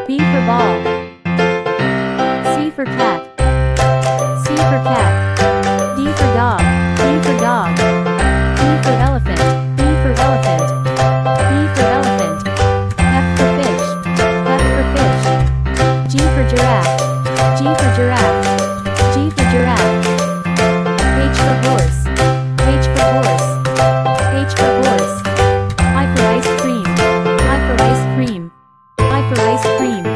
B for ball. C for cat. C for cat. D for dog. D for dog. E for elephant. E for elephant. E for elephant. F for fish. F for fish. G for giraffe. G for giraffe. G for giraffe. H for horse. H for horse. H for horse. I for ice cream. I for ice cream. I for ice cream.